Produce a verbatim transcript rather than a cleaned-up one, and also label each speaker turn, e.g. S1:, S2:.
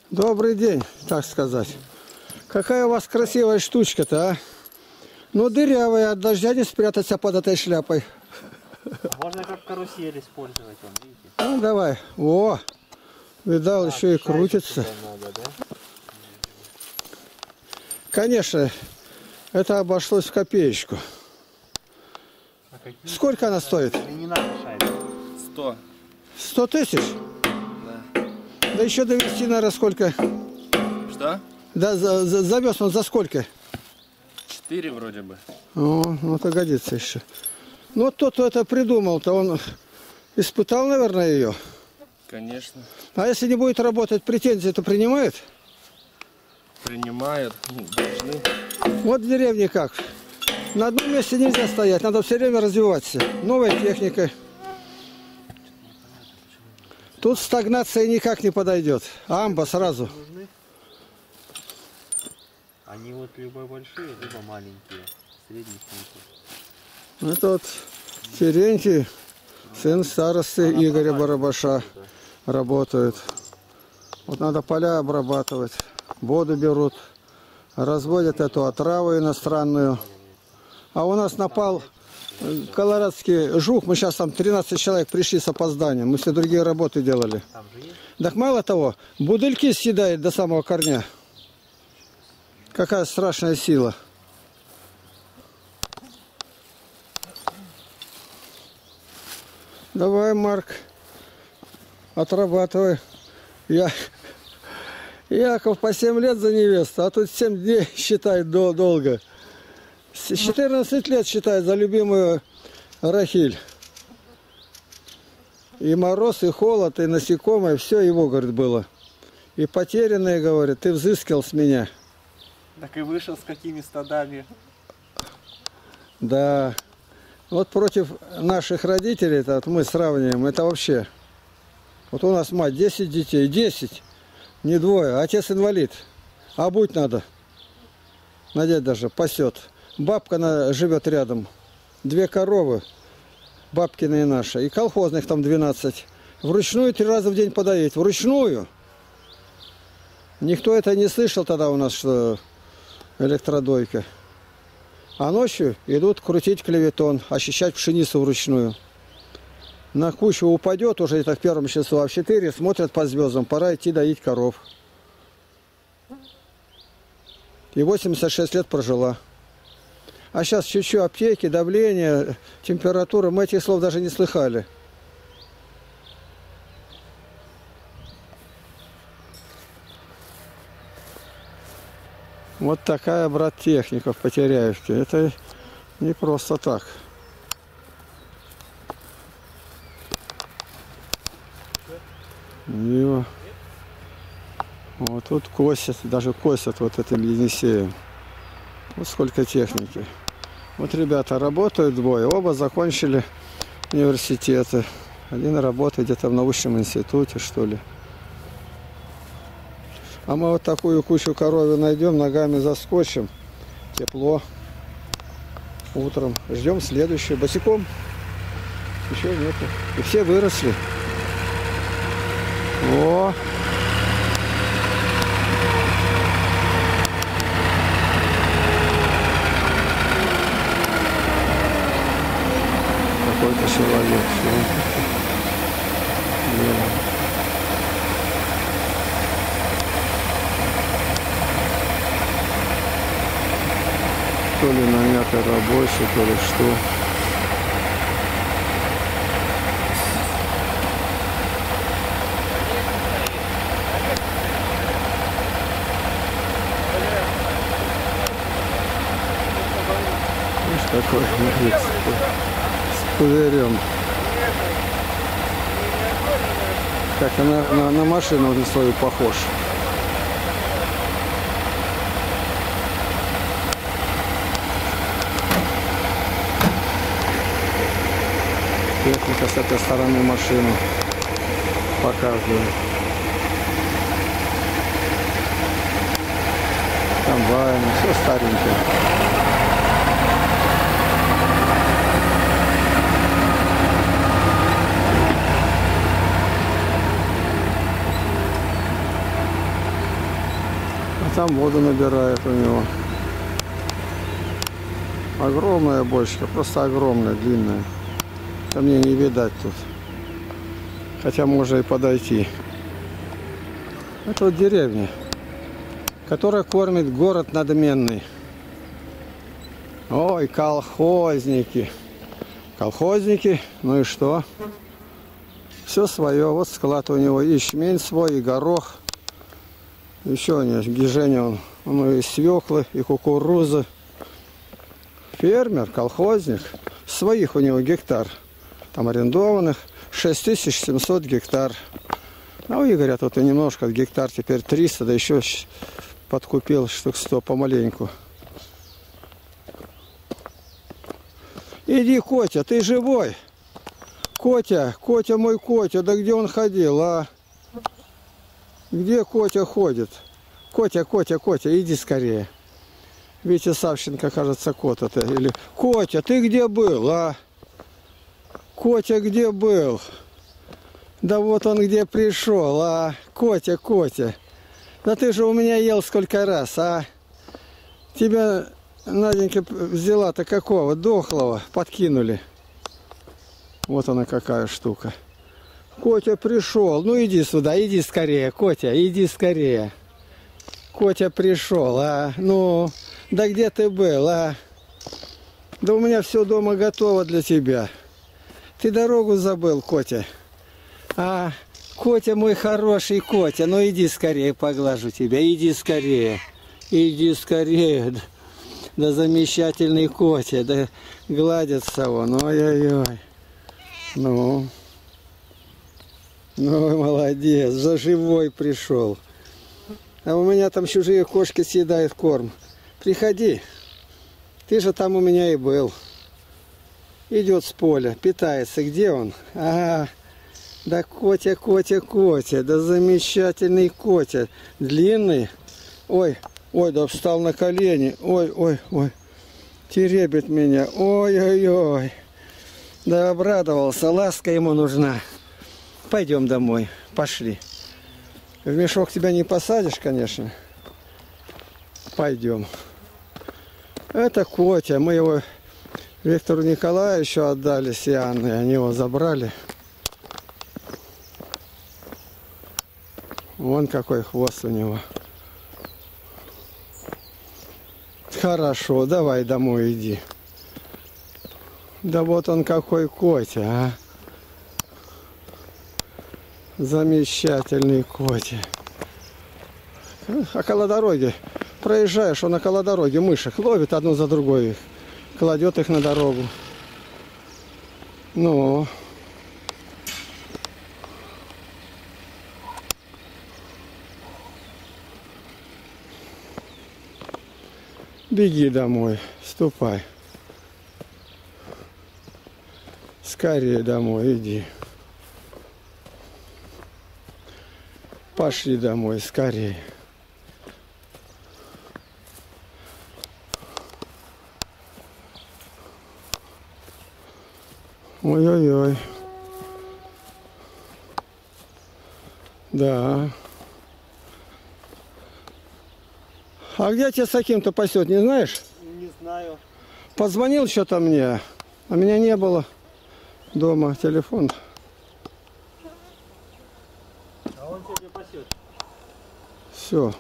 S1: Добрый день, так сказать. Какая у вас красивая штучка-то, а? Ну, дырявая, от дождя не спрятаться под этой шляпой.
S2: Можно как карусель использовать, он, видите?
S1: Ну, давай. О, видал, а, еще и крутится.
S2: Надо, да?
S1: Конечно, это обошлось в копеечку.
S2: А
S1: сколько она стоит?
S2: Не надо шайбы.
S3: Сто.
S1: Сто тысяч?
S3: Да.
S1: Да еще довести, наверное, сколько?
S3: Что?
S1: Да, за, за, завез он за сколько?
S3: Четыре вроде бы.
S1: О, ну это годится еще. Ну вот тот, кто это придумал-то, он испытал, наверное, ее.
S3: Конечно.
S1: А если не будет работать, претензии-то принимает?
S3: Принимают, должны.
S1: Вот в деревне как. На одном месте нельзя стоять, надо все время развиваться. Новая техника. Тут стагнация никак не подойдет. Амба сразу.
S2: Они вот либо большие, либо маленькие. Средних нету.
S1: Это вот Терентий, сын старосты Игоря Барабаша, работает. Вот надо поля обрабатывать. Воду берут, разводят эту отраву иностранную. А у нас напал колорадский жук. Мы сейчас там тринадцать человек пришли с опозданием. Мы все другие работы делали. Так мало того, будыльки съедает до самого корня. Какая страшная сила. Давай, Марк, отрабатывай. Я... Яков по семь лет за невесту, а тут семь дней считает дол долго. С четырнадцати лет считает за любимую Рахиль. И мороз, и холод, и насекомые, все его, говорит, было. И потерянные, говорит, ты взыскал с меня.
S2: Так и вышел с какими стадами.
S1: Да. Вот против наших родителей, это вот мы сравниваем, это вообще. Вот у нас мать десять детей, десять. Не двое, отец инвалид. А будь надо. Надеть даже, пасет. Бабка она живет рядом. Две коровы. Бабкины и наши. И колхозных там двенадцать. Вручную три раза в день подоить. Вручную. Никто это не слышал тогда у нас, что электродойка. А ночью идут крутить клеветон, очищать пшеницу вручную. На кучу упадет уже это в первом часу, а в четыре смотрят по звездам, пора идти доить коров. И восемьдесят шесть лет прожила. А сейчас чуть-чуть аптеки, давление, температура, мы этих слов даже не слыхали. Вот такая, брат, техника в Потеряевке. Это не просто так. И вот тут косят, даже косят вот этим Енисеем. Вот сколько техники. Вот ребята работают двое, оба закончили университеты. Один работает где-то в научном институте, что ли. А мы вот такую кучу коровы найдем, ногами заскочим. Тепло. Утром. Ждем следующую. Босиком. Еще нету. И все выросли. О! Какой-то человек. То ли нанятый рабочий, то ли что. Такой мужик с пузырем. Как на, на, на машину на свою похож. Техника с этой стороны машину показывает. Комбайн, все старенькое. Там воду набирает у него. Огромная бочка, просто огромная, длинная. Да мне не видать тут. Хотя можно и подойти. Это вот деревня, которая кормит город надменный. Ой, колхозники. Колхозники, ну и что? Все свое. Вот склад у него. И ячмень свой, и горох. Еще у него гижень, он, он и свеклы, и кукурузы. Фермер, колхозник. Своих у него гектар. Там арендованных шесть тысяч семьсот гектар. А у Игоря тут и немножко гектар, теперь триста, да еще подкупил штук сто помаленьку. Иди, Котя, ты живой? Котя, Котя мой Котя, да где он ходил, а? Где Котя ходит? Котя, Котя, Котя, иди скорее. Витя Савченко, кажется, кот это. Или Котя, ты где был, а? Котя где был? Да вот он где пришел, а? Котя, Котя. Да ты же у меня ел сколько раз, а? Тебя Наденька взяла-то какого? Дохлого подкинули. Вот она какая штука. Котя пришел. Ну иди сюда, иди скорее, Котя, иди скорее. Котя пришел, а? Ну, да где ты был, а? Да у меня все дома готово для тебя. Ты дорогу забыл, Котя. А, Котя мой хороший Котя, ну иди скорее, поглажу тебя, иди скорее. Иди скорее. Да замечательный Котя, да гладится он, ой-ой-ой. Ну, ну, молодец, за живой пришел. А у меня там чужие кошки съедают корм. Приходи, ты же там у меня и был. Идет с поля, питается, где он? А, да Котя, Котя, Котя, да замечательный Котя, длинный. Ой, ой, да встал на колени, ой, ой, ой, теребит меня, ой-ой-ой. Да обрадовался, ласка ему нужна. Пойдем домой, пошли. В мешок тебя не посадишь, конечно. Пойдем. Это Котя, мы его Виктору Николаевичу отдали с Иоанной, они его забрали. Вон какой хвост у него. Хорошо, давай домой иди. Да вот он какой Котя, а. Замечательный Котя. Около дороги проезжаешь, он около дороги мышек ловит одну за другой, кладет их на дорогу. Ну. Беги домой, ступай. Скорее домой иди. Пошли домой, скорее. Ой-ой-ой. Да. А где тебя с таким-то пасет, не знаешь?
S2: Не знаю.
S1: Позвонил что-то мне, а меня не было дома, телефон.
S2: А он сегодня пасет.
S1: Все.